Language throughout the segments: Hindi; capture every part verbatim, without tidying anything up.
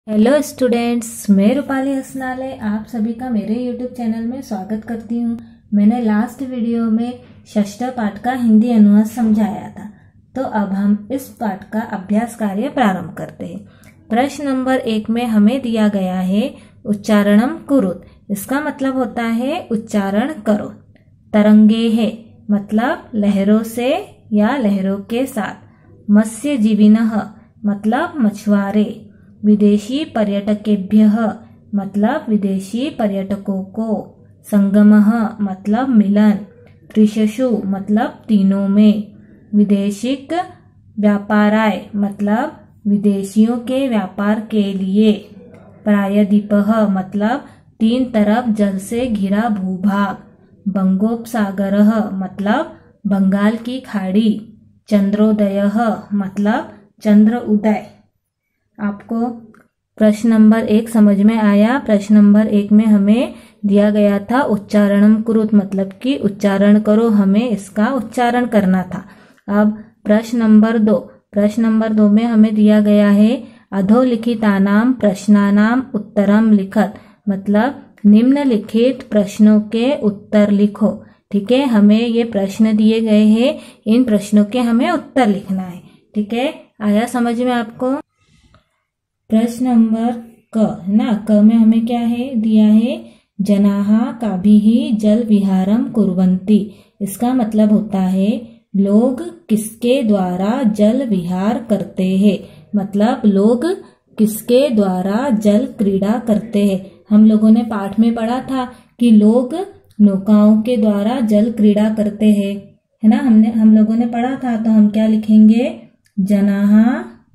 हेलो स्टूडेंट्स, मैं रूपाली हसनाले आप सभी का मेरे यूट्यूब चैनल में स्वागत करती हूँ। मैंने लास्ट वीडियो में षष्ठ पाठ का हिंदी अनुवाद समझाया था, तो अब हम इस पाठ का अभ्यास कार्य प्रारंभ करते हैं। प्रश्न नंबर एक में हमें दिया गया है उच्चारणम कुरुत। इसका मतलब होता है उच्चारण करो। तरंगे है मतलब लहरों से या लहरों के साथ। मत्स्यजीविनः मतलब मछुआरे। विदेशी पर्यटकेभ्यः मतलब विदेशी पर्यटकों को। संगमः मतलब मिलन। त्रिशशु मतलब तीनों में। विदेशिक व्यापाराय मतलब विदेशियों के व्यापार के लिए। प्रायद्वीपः मतलब तीन तरफ जल से घिरा भूभाग। बंगोपसागरः मतलब बंगाल की खाड़ी। चंद्रोदयः मतलब चंद्र उदय। आपको प्रश्न नंबर एक समझ में आया। प्रश्न नंबर एक में हमें दिया गया था उच्चारणम कुरुत मतलब कि उच्चारण करो, हमें इसका उच्चारण करना था। अब प्रश्न नंबर दो प्रश्न नंबर दो में हमें दिया गया है अधोलिखितानाम प्रश्नानाम उत्तरम लिखत मतलब निम्नलिखित प्रश्नों के उत्तर लिखो। ठीक है, हमें ये प्रश्न दिए गए हैं, इन प्रश्नों के हमें उत्तर लिखना है। ठीक है, आया समझ में आपको। प्रश्न नंबर क है ना, क में हमें क्या है दिया है जनाहा काभिः जल विहारम कुर्वन्ति। इसका मतलब होता है लोग किसके द्वारा जल विहार करते हैं, मतलब लोग किसके द्वारा जल क्रीड़ा करते हैं। हम लोगों ने पाठ में पढ़ा था कि लोग नौकाओं के द्वारा जल क्रीड़ा करते हैं, है ना, हमने हम लोगों ने पढ़ा था। तो हम क्या लिखेंगे, जनाहा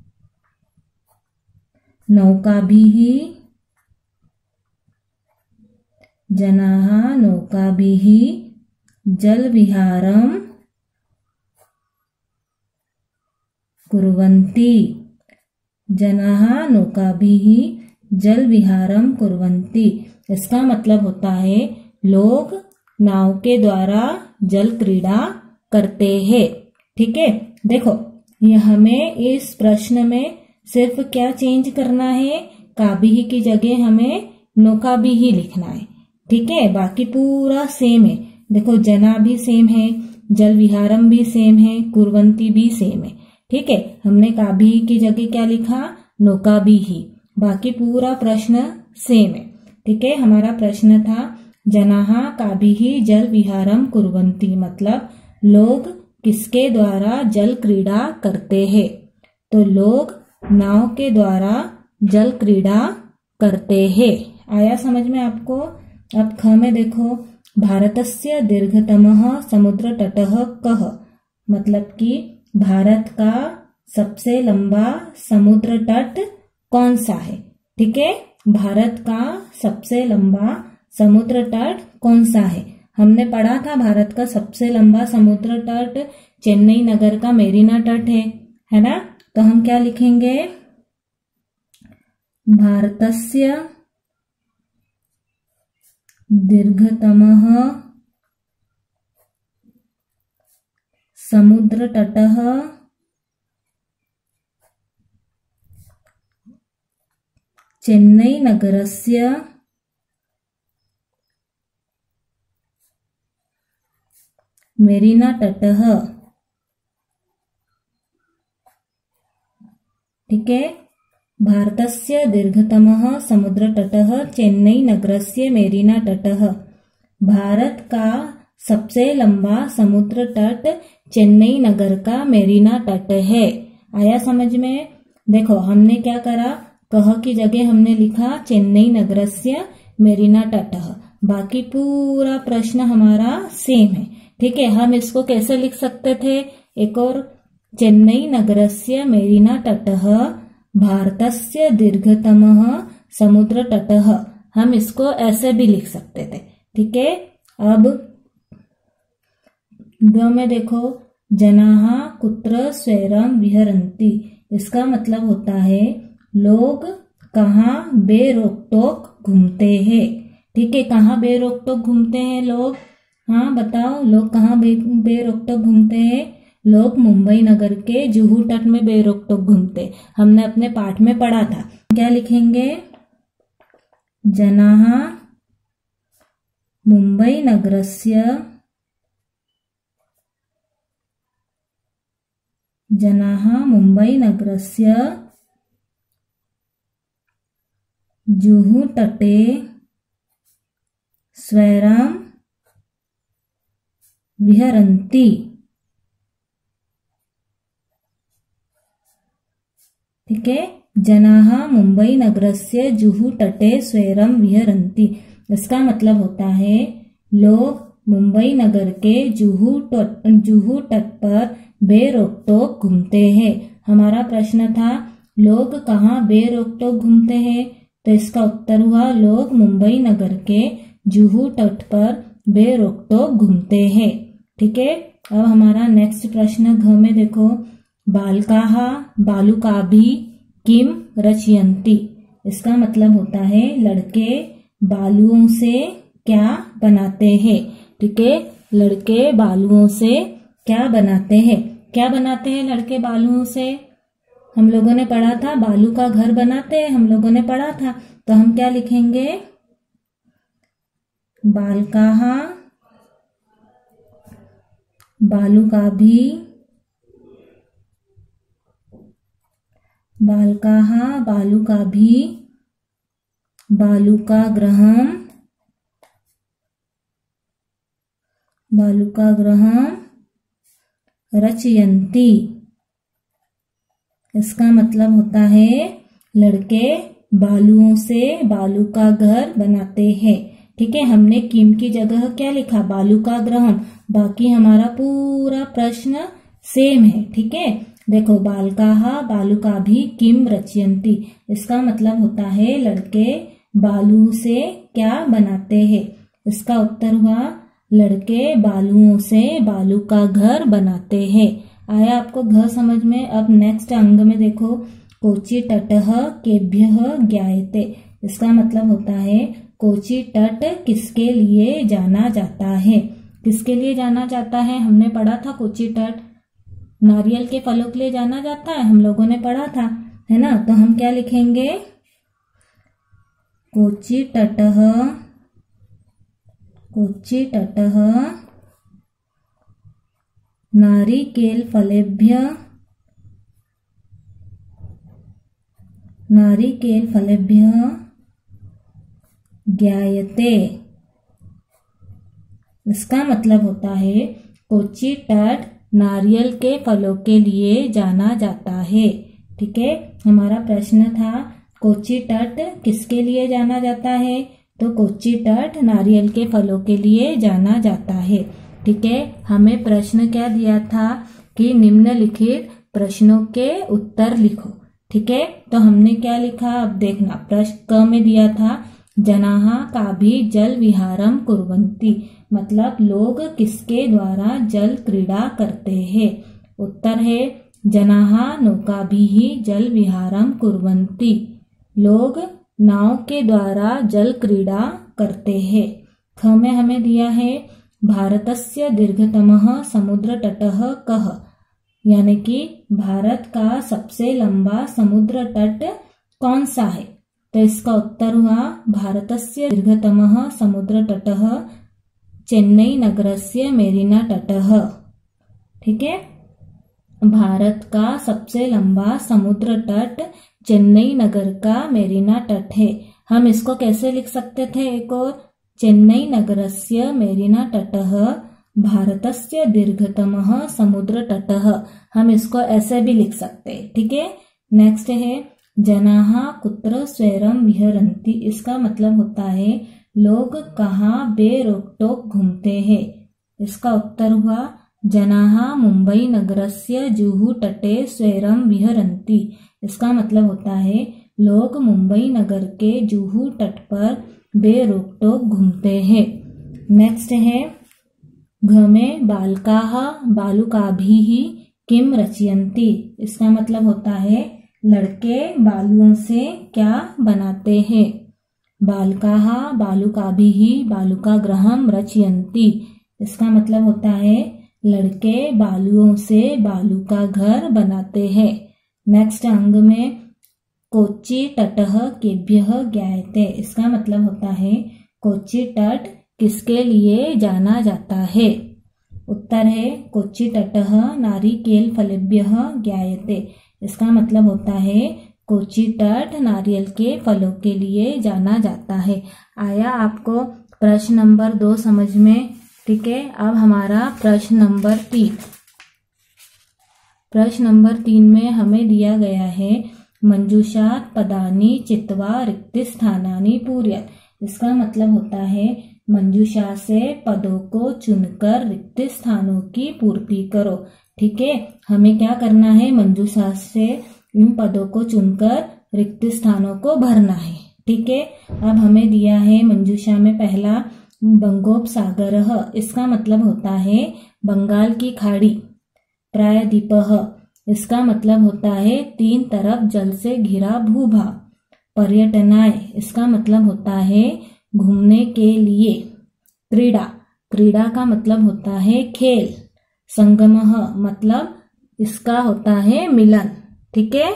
नौकाभिः जनाः नौकाभिः जल विहारम कुर्वन्ति। जनाः नौकाभिः जल विहारम कुर्वन्ति। इसका मतलब होता है लोग नाव के द्वारा जल क्रीड़ा करते हैं। ठीक है, देखो ये हमें इस प्रश्न में सिर्फ क्या चेंज करना है, काभिः की जगह हमें नौकाभिः लिखना है। ठीक है, बाकी पूरा सेम है। देखो जना भी सेम है, जल विहारम भी सेम है, कुर्वन्ति भी सेम है। ठीक है, हमने काभिः की जगह क्या लिखा, नौकाभिः। बाकी पूरा प्रश्न सेम है। ठीक है, हमारा प्रश्न था जनाः काभिः जल विहारम कुर्वन्ति मतलब लोग किसके द्वारा जल क्रीड़ा करते हैं। तो लोग नाव के द्वारा जल क्रीड़ा करते हैं। आया समझ में आपको। अब ख में देखो भारतस्य दीर्घतमः समुद्र तटः कः मतलब कि भारत का सबसे लंबा समुद्र तट कौन सा है। ठीक है, भारत का सबसे लंबा समुद्र तट कौन सा है। हमने पढ़ा था भारत का सबसे लंबा समुद्र तट चेन्नई नगर का मेरीना तट है, है ना। तो हम क्या लिखेंगे, भारतस्य दीर्घतमः समुद्र तटः चेन्नई नगरस्य मेरीना तटः। ठीक है, भारतस्य दीर्घतमः समुद्र तटः चेन्नई नगरस्य मेरीना तटः। भारत का सबसे लंबा समुद्र तट चेन्नई नगर का मेरीना तट है। आया समझ में। देखो हमने क्या करा, कह की जगह हमने लिखा चेन्नई नगरस्य मेरीना तटः। बाकी पूरा प्रश्न हमारा सेम है। ठीक है, हम इसको कैसे लिख सकते थे, एक और चेन्नई नगरस्य मेरीना तटः भारतस्य दीर्घतमः समुद्र तटः, हम इसको ऐसे भी लिख सकते थे। ठीक है, अब ग में देखो जनाः कुत्र स्वैरम विहरन्ति। इसका मतलब होता है लोग कहाँ बेरोक टोक घूमते हैं। ठीक है, कहाँ बेरोक टोक घूमते हैं लोग, हाँ बताओ लोग कहाँ बे, बेरोक टोक घूमते हैं। लोग मुंबई नगर के जुहू तट में बेरोक टोक घूमते, हमने अपने पाठ में पढ़ा था। क्या लिखेंगे? जनाः मुंबई नगरस्य जनाः मुंबई नगरस्य जुहू तटे स्वैराम विहरन्ति। ठीक है, जनाः मुंबई नगरस्य जुहू तटे स्वैरम विहरन्ति। इसका मतलब होता है लोग मुंबई नगर के जुहू तट जुहू तट पर बेरोक टोक घूमते हैं। हमारा प्रश्न था लोग कहाँ बेरोक टोक घूमते हैं, तो इसका उत्तर हुआ लोग मुंबई नगर के जुहू तट पर बेरोक टोक घूमते हैं। ठीक है, अब हमारा नेक्स्ट प्रश्न घ में देखो, बालकाः बालुकाभिः किम रचयन्ति। इसका मतलब होता है लड़के बालुओं से क्या बनाते हैं। ठीक है, लड़के बालुओं से क्या बनाते हैं? क्या बनाते हैं लड़के बालुओं से? हम लोगों ने पढ़ा था बालू का घर बनाते हैं, हम लोगों ने पढ़ा था। तो हम क्या लिखेंगे? बालकाः बालुकाभिः बालकाः बालुकाभिः बालुकागृहं बालुकागृहं रचयन्ति। इसका मतलब होता है लड़के बालुओं से बालू का घर बनाते हैं। ठीक है, हमने किम की जगह क्या लिखा? बालुकागृहं। बाकी हमारा पूरा प्रश्न सेम है। ठीक है, देखो बालकाः बालुकाभिः किम रचयन्ति। इसका मतलब होता है लड़के बालू से क्या बनाते हैं। इसका उत्तर हुआ लड़के बालुओं से बालू का घर बनाते हैं। आया आपको घ समझ में? अब नेक्स्ट अंग में देखो, कोची तटः केभ्यः ज्ञायते। इसका मतलब होता है कोची तट किसके लिए जाना जाता है। किसके लिए जाना जाता है? हमने पढ़ा था कोची तट नारियल के फलों के लिए जाना जाता है, हम लोगों ने पढ़ा था, है ना। तो हम क्या लिखेंगे? कोची तटः कोची तटः नारिकेल फलेभ्यः नारिकेल फलेभ्यः ज्ञायते। इसका मतलब होता है कोची तट नारियल के फलों के लिए जाना जाता है। ठीक है, हमारा प्रश्न था कोची तट किसके लिए जाना जाता है, तो कोची तट नारियल के फलों के लिए जाना जाता है। ठीक है, हमें प्रश्न क्या दिया था कि निम्नलिखित प्रश्नों के उत्तर लिखो। ठीक है, तो हमने क्या लिखा? अब देखना, प्रश्न क में दिया था जनाः काभिः जल विहारम कुर्वन्ति। मतलब लोग किसके द्वारा जल क्रीड़ा करते हैं। उत्तर है जनाः नौकाभिः जल विहारम कुर्वन्ति। लोग नाव के द्वारा जल क्रीड़ा करते हैं। ख में हमें दिया है भारतस्य दीर्घतमः समुद्र तटः कः। यानी कि भारत का सबसे लंबा समुद्र तट कौन सा है, तो इसका उत्तर हुआ भारतस्य दीर्घतमः समुद्र तटः चेन्नई नगरस्य मेरीना तटः। ठीक है, भारत का सबसे लंबा समुद्र तट चेन्नई नगर का मेरीना तट है। हम इसको कैसे लिख सकते थे? एक और, चेन्नई नगरस्य मेरीना तटः भारतस्य दीर्घतमः समुद्र तटः। हम इसको ऐसे भी लिख सकते हैं। ठीक है, नेक्स्ट है जनाः कुत्र स्वैरम विहरन्ति। इसका मतलब होता है लोग कहाँ बेरोक टोक घूमते हैं। इसका उत्तर हुआ जनाः मुंबई नगरस्य जुहू तटे स्वैरम विहरन्ति। इसका मतलब होता है लोग मुंबई नगर के जुहू तट पर बेरोक टोक घूमते हैं। नेक्स्ट है घ में बालकाः बालुकाभिः किम रचयन्ति। इसका मतलब होता है लड़के बालुओं से क्या बनाते हैं। बालकाः बालुकाभिः बालुकागृहं रचयन्ति। इसका मतलब होता है लड़के बालुओं से बालू का घर बनाते हैं। नेक्स्ट अंग में कोच्चि तटः केभ्यः ज्ञायते। इसका मतलब होता है कोच्चि तट किसके लिए जाना जाता है। उत्तर है कोच्चि तटः नारिकेल फलेभ्यः ज्ञायते। इसका मतलब होता है कोच्चि तट नारियल के फलों के लिए जाना जाता है। आया आपको प्रश्न नंबर दो समझ में? ठीक है, अब हमारा प्रश्न नंबर तीन। प्रश्न नंबर तीन में हमें दिया गया है मंजूषात् पदानि चित्वा रिक्तस्थानानि पूरयत्। इसका मतलब होता है मंजूषा से पदों को चुनकर रिक्त स्थानों की पूर्ति करो। ठीक है, हमें क्या करना है, मंजूषा से इन पदों को चुनकर रिक्त स्थानों को भरना है। ठीक है, अब हमें दिया है मंजूषा में पहला बंगोपसागरः। इसका मतलब होता है बंगाल की खाड़ी। प्रायद्वीपः, इसका मतलब होता है तीन तरफ जल से घिरा भूभाग। पर्यटनाय, इसका मतलब होता है घूमने के लिए। क्रीड़ा, क्रीड़ा का मतलब होता है खेल। संगमः, मतलब इसका होता है मिलन। ठीक है,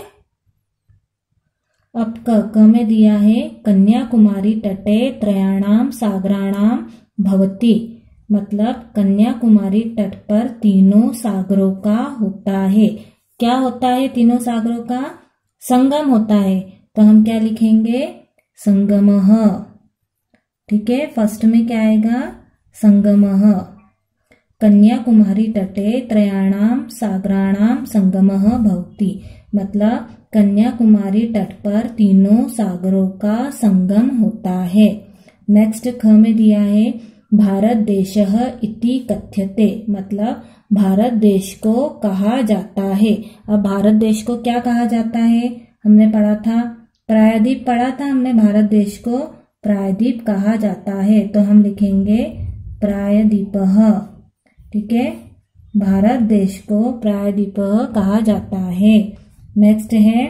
अब क क में दिया है कन्याकुमारी तटे त्रयाणाम सागराणाम भवति। मतलब कन्याकुमारी तट पर तीनों सागरों का होता है। क्या होता है तीनों सागरों का? संगम होता है। तो हम क्या लिखेंगे? संगमः। ठीक है, फर्स्ट में क्या आएगा? संगमः। कन्याकुमारी तटे त्रयाणाम सागराणाम संगमः भवति। मतलब कन्याकुमारी तट पर तीनों सागरों का संगम होता है। नेक्स्ट ख में दिया है भारत देशः इति कथ्यते। मतलब भारत देश को कहा जाता है। अब भारत देश को क्या कहा जाता है? हमने पढ़ा था प्रायद्वीप, पढ़ा था हमने। भारत देश को प्रायद्वीप कहा जाता है, तो हम लिखेंगे प्रायद्वीपः। ठीक है, भारत देश को प्रायद्वीपः कहा जाता है। नेक्स्ट है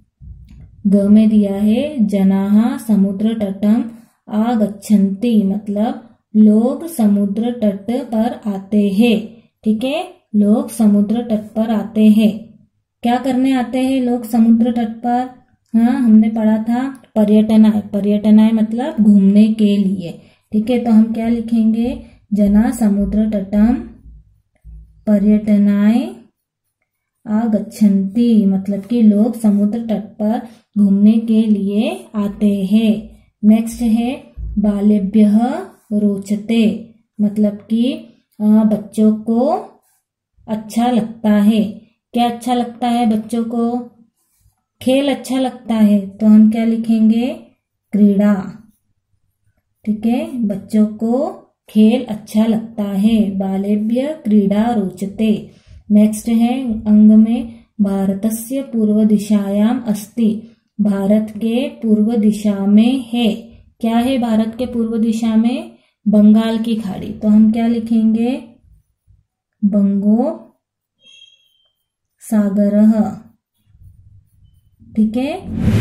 ग में दिया है जनाः समुद्र तटम आगच्छन्ति। मतलब लोग समुद्र तट पर आते हैं। ठीक है, लोग समुद्र तट पर आते हैं। क्या करने आते हैं लोग समुद्र तट पर? हाँ, हमने पढ़ा था पर्यटनाय। पर्यटनाय मतलब घूमने के लिए। ठीक है, तो हम क्या लिखेंगे? जना समुद्र तटम पर्यटनाय आगच्छन्ति। मतलब कि लोग समुद्र तट पर घूमने के लिए आते हैं। नेक्स्ट है बालेभ्यः रोचते। मतलब कि बच्चों को अच्छा लगता है। क्या अच्छा लगता है बच्चों को? खेल अच्छा लगता है, तो हम क्या लिखेंगे? क्रीड़ा। ठीक है, बच्चों को खेल अच्छा लगता है। बालेभ्य क्रीड़ा रोचते। नेक्स्ट है अंग में भारतस्य पूर्व दिशायाम अस्ति। भारत के पूर्व दिशा में है। क्या है भारत के पूर्व दिशा में? बंगाल की खाड़ी। तो हम क्या लिखेंगे? बंगोप सागरः। ठीक है,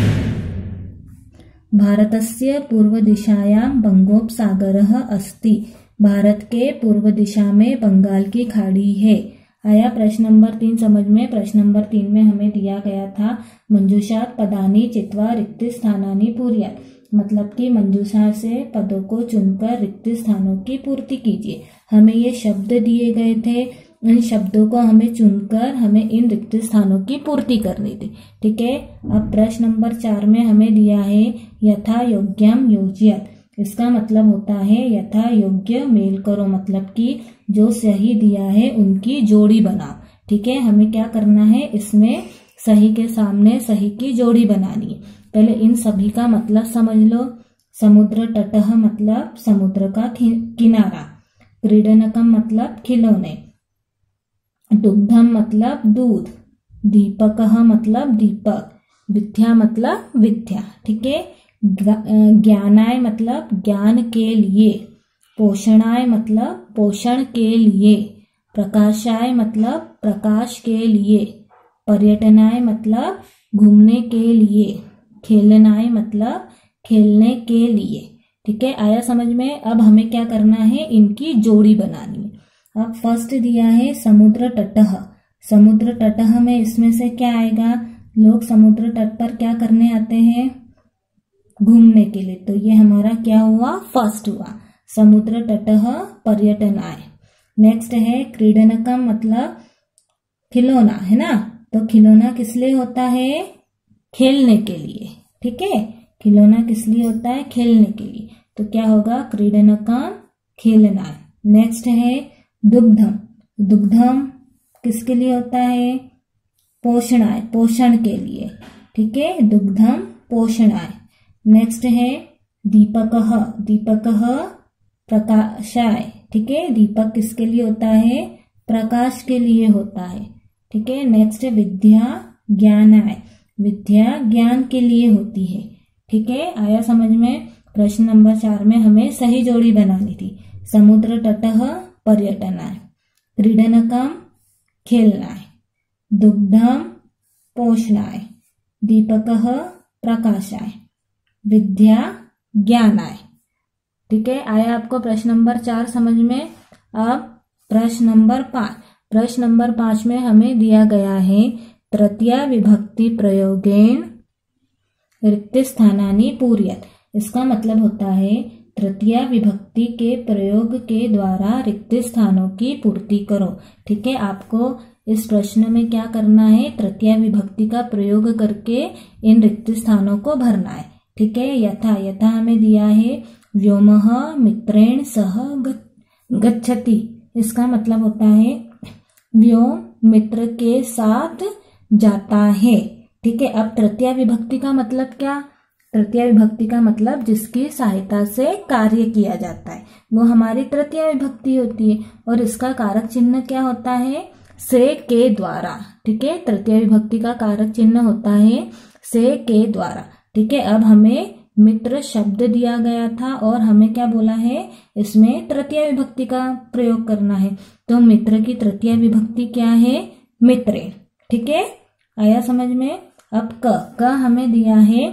भारतस्य पूर्व दिशायाम बंगोपसागरः अस्ति। भारत के पूर्व दिशा में बंगाल की खाड़ी है। आया प्रश्न नंबर तीन समझ में? प्रश्न नंबर तीन में हमें दिया गया था मंजूषात् पदानि चित्वा रिक्त स्थानानि पूरयत्। मतलब कि मंजूषा से पदों को चुनकर रिक्त स्थानों की पूर्ति कीजिए। हमें ये शब्द दिए गए थे, इन शब्दों को हमें चुनकर हमें इन रिक्त स्थानों की पूर्ति करनी थी। ठीक है, अब प्रश्न नंबर चार में हमें दिया है यथा योग्यम योजयत्। इसका मतलब होता है यथा योग्य मेल करो। मतलब कि जो सही दिया है उनकी जोड़ी बनाओ। ठीक है, हमें क्या करना है? इसमें सही के सामने सही की जोड़ी बनानी है। पहले इन सभी का मतलब समझ लो। समुद्र तटः मतलब समुद्र का किनारा। क्रीडनकम मतलब खिलौने। दुग्धम मतलब दूध। दीपकः मतलब दीपक। विद्या मतलब विद्या। ठीक है, ज्ञानाय मतलब ज्ञान के लिए। पोषणाय मतलब पोषण के लिए। प्रकाशाय मतलब प्रकाश के लिए। पर्यटनाय मतलब घूमने के लिए। खेलनाय मतलब खेलने के लिए। ठीक है, आया समझ में? अब हमें क्या करना है? इनकी जोड़ी बनानी है। अब फर्स्ट दिया है समुद्र तटः। समुद्र तटः में इसमें से क्या आएगा? लोग समुद्र तट पर क्या करने आते हैं? घूमने के लिए। तो ये हमारा क्या हुआ? फर्स्ट हुआ, समुद्र तटः पर्यटनाय। नेक्स्ट है क्रीडनकम, मतलब खिलौना, है ना। तो खिलौना किस लिए होता है? खेलने के लिए। ठीक है, खिलौना किस लिए होता है? खेलने के लिए। तो क्या होगा? क्रीडनकम, खेलना। नेक्स्ट है दुग्धम। दुग्धम किसके लिए होता है? पोषणाय, पोषण के लिए। ठीक है, दुग्धम पोषणाय। नेक्स्ट है दीपकः। दीपकः प्रकाशाय। ठीक है, दीपक किसके लिए होता है? प्रकाश के लिए होता है। ठीक है, नेक्स्ट है विद्या ज्ञानाय। विद्या ज्ञान के लिए होती है। ठीक है, आया समझ में? प्रश्न नंबर चार में हमें सही जोड़ी बनानी थी। समुद्र तटः पर्यटनाय, क्रीडनकम खेलनाय, दुग्धम पोषणाय, दीपकः प्रकाशाय, विद्या ज्ञानाय। ठीक है, आया आपको प्रश्न नंबर चार समझ में? अब प्रश्न नंबर पांच। प्रश्न नंबर पांच में हमें दिया गया है तृतीया विभक्ति प्रयोगेण रिक्त स्थानानि पूर्यत। इसका मतलब होता है तृतीया विभक्ति के प्रयोग के द्वारा रिक्त स्थानों की पूर्ति करो। ठीक है, आपको इस प्रश्न में क्या करना है? तृतीया विभक्ति का प्रयोग करके इन रिक्त स्थानों को भरना है। ठीक है, यथा यथा हमें दिया है व्योमः मित्रेण सह गच्छति। इसका मतलब होता है व्योम मित्र के साथ जाता है। ठीक है, अब तृतीया विभक्ति का मतलब क्या? तृतीया विभक्ति का मतलब जिसकी सहायता से कार्य किया जाता है, वो हमारी तृतीया विभक्ति होती है। और इसका कारक चिन्ह क्या होता है? से, के द्वारा। ठीक है, तृतीया विभक्ति का कारक चिन्ह होता है से, के द्वारा। ठीक है, अब हमें मित्र शब्द दिया गया था और हमें क्या बोला है? इसमें तृतीया विभक्ति का प्रयोग करना है। तो मित्र की तृतीया विभक्ति क्या है? मित्रेण। ठीक है, आया समझ में? अब क क हमें दिया है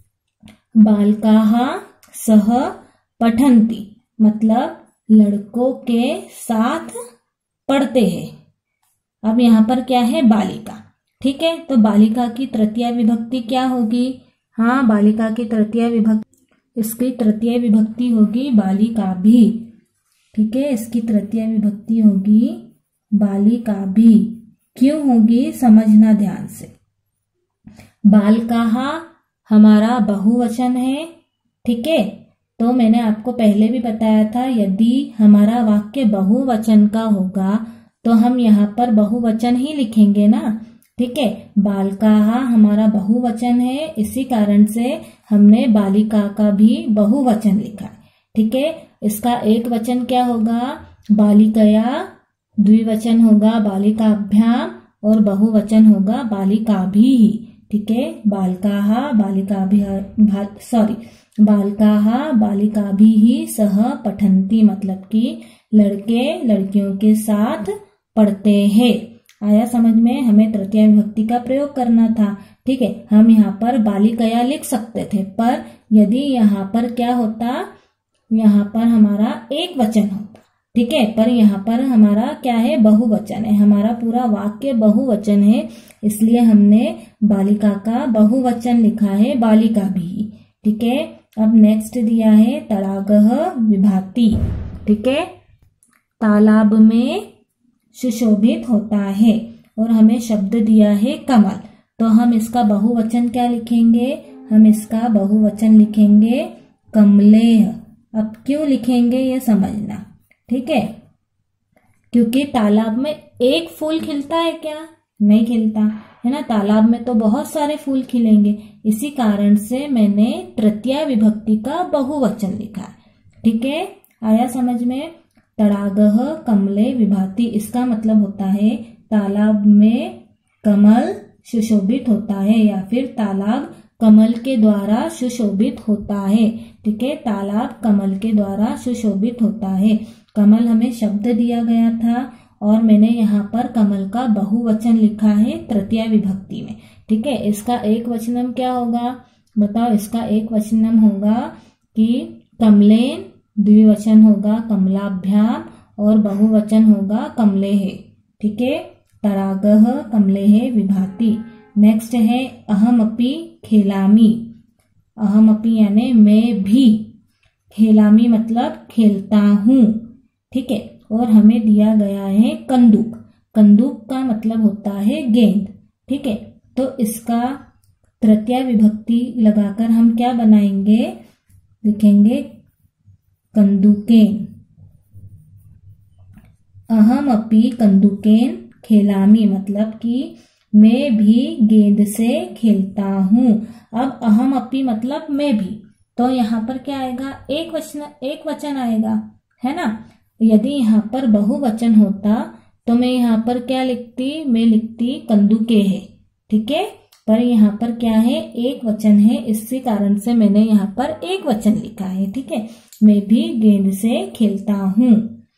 बालकाः सह पठन्ति, मतलब लड़कों के साथ पढ़ते हैं। अब यहाँ पर क्या है? बालिका। ठीक है, तो बालिका की तृतीया विभक्ति क्या होगी? हाँ, बालिका की तृतीया विभक्ति, इसकी तृतीय विभक्ति होगी बालिका भी। ठीक है, इसकी तृतीय विभक्ति होगी बालिका भी। क्यों होगी? समझना ध्यान से। बालकाः हमारा बहुवचन है। ठीक है, तो मैंने आपको पहले भी बताया था यदि हमारा वाक्य बहुवचन का होगा तो हम यहाँ पर बहुवचन ही लिखेंगे ना। ठीक है, बालकाः हमारा बहुवचन है, इसी कारण से हमने बालिका का भी बहुवचन लिखा है। ठीक है, इसका एक वचन क्या होगा? बालिकया, द्विवचन होगा बालिकाभ्याम और बहुवचन होगा बालिकाभिः। ठीक है, बालकाः बालिकाभिः सॉरी बालकाः बालिकाभिः सह पठन्ति, मतलब कि लड़के लड़कियों के साथ पढ़ते हैं। आया समझ में? हमें तृतीया विभक्ति का प्रयोग करना था। ठीक है, हम यहाँ पर बालिकया लिख सकते थे, पर यदि यहाँ पर क्या होता? यहाँ पर हमारा एक वचन होता। ठीक है, पर यहाँ पर हमारा क्या है? बहुवचन है। हमारा पूरा वाक्य बहुवचन है, इसलिए हमने बालिका का बहुवचन लिखा है बालिका भी। ठीक है, अब नेक्स्ट दिया है तडागः विभाति। ठीक है, तालाब में सुशोभित होता है और हमें शब्द दिया है कमल। तो हम इसका बहुवचन क्या लिखेंगे? हम इसका बहुवचन लिखेंगे कमलेह। अब क्यों लिखेंगे ये समझना। ठीक है, क्योंकि तालाब में एक फूल खिलता है क्या? नहीं खिलता है ना। तालाब में तो बहुत सारे फूल खिलेंगे, इसी कारण से मैंने तृतीया विभक्ति का बहुवचन लिखा है। ठीक है, आया समझ में? तडागः कमले विभाति, इसका मतलब होता है तालाब में कमल सुशोभित होता है या फिर तालाब कमल के द्वारा सुशोभित होता है। ठीक है, तालाब कमल के द्वारा सुशोभित होता है। कमल हमें शब्द दिया गया था और मैंने यहाँ पर कमल का बहुवचन लिखा है तृतीया विभक्ति में। ठीक है, इसका एक वचनम क्या होगा? बताओ, इसका एक वचनम होगा कि कमलेन, द्विवचन होगा कमलाभ्याम और बहुवचन होगा कमलेः। ठीक है, तडागः कमलेः विभाति। नेक्स्ट है अहमपि खेलामी, अहमपि यानी मैं भी, खेलामी मतलब खेलता हूँ, ठीक है। और हमें दिया गया है कंदूक, कंदूक का मतलब होता है गेंद, ठीक है। तो इसका तृतीय विभक्ति लगाकर हम क्या बनाएंगे, लिखेंगे कंदुकेन, अहमपि कंदुकेन खेलामी मतलब कि मैं भी गेंद से खेलता हूँ। अब अहमपि मतलब मैं भी, तो यहाँ पर क्या आएगा, एक वचन, एक वचन आएगा, है ना। यदि यहाँ पर बहुवचन होता तो मैं यहाँ पर क्या लिखती, मैं लिखती कंदुके है, ठीक है। पर यहाँ पर क्या है, एक वचन है, इसी कारण से मैंने यहाँ पर एक वचन लिखा है, ठीक है। मैं भी गेंद से खेलता हूँ।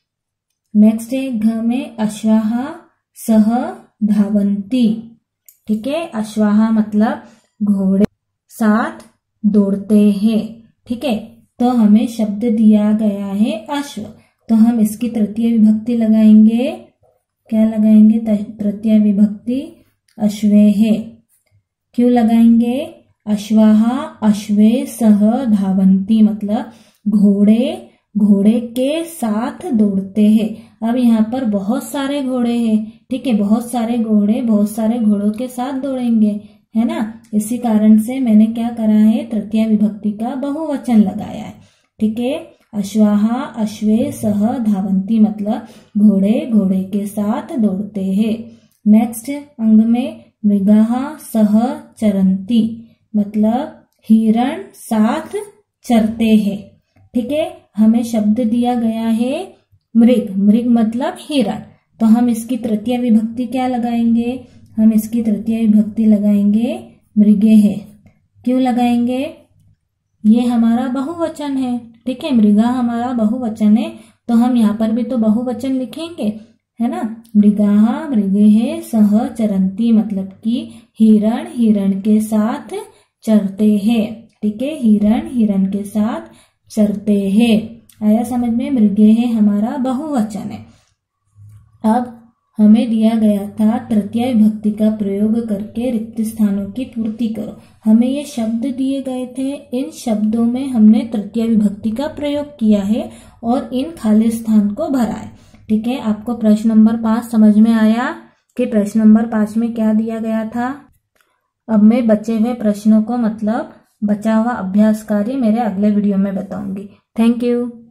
नेक्स्ट है घ में अश्वाः सह धावन्ति, ठीक है। अश्वाः मतलब घोड़े साथ दौड़ते हैं, ठीक है। तो हमें शब्द दिया गया है अश्व, तो हम इसकी तृतीय विभक्ति लगाएंगे, क्या लगाएंगे, तृतीय विभक्ति अश्वे है। क्यों लगाएंगे, अश्वाः अश्वे सह धावन्ति मतलब घोड़े घोड़े के साथ दौड़ते हैं। अब यहाँ पर बहुत सारे घोड़े हैं, ठीक है, बहुत सारे घोड़े बहुत सारे घोड़ों के साथ दौड़ेंगे, है ना। इसी कारण से मैंने क्या करा है, तृतीय विभक्ति का बहुवचन लगाया है, ठीक है। अश्वाः अश्वे सह धावन्ति मतलब घोड़े घोड़े के साथ दौड़ते हैं। नेक्स्ट अंग में मृगाः सह चरन्ति मतलब हिरण साथ चरते हैं, ठीक है। हमें शब्द दिया गया है मृग, मृग मतलब हिरण, तो हम इसकी तृतीय विभक्ति क्या लगाएंगे, हम इसकी तृतीय विभक्ति लगाएंगे मृगे है। क्यों लगाएंगे, ये हमारा बहुवचन है, ठीक है, मृगा हमारा बहुवचन है, तो हम यहाँ पर भी तो बहुवचन लिखेंगे, है ना। मृगाः मृगे है सह चरन्ति मतलब कि हिरण हिरण के साथ चरते हैं, ठीक है, हिरण हिरण के साथ चरते हैं। आया समझ में, मृगे है हमारा बहुवचन है। अब हमें दिया गया था तृतीय विभक्ति का प्रयोग करके रिक्त स्थानों की पूर्ति करो। हमें ये शब्द दिए गए थे, इन शब्दों में हमने तृतीय विभक्ति का प्रयोग किया है और इन खाली स्थान को भरा है, ठीक है। आपको प्रश्न नंबर पांच समझ में आया कि प्रश्न नंबर पांच में क्या दिया गया था। अब मैं बचे हुए प्रश्नों को मतलब बचा हुआ अभ्यास कार्य मेरे अगले वीडियो में बताऊंगी। Thank you.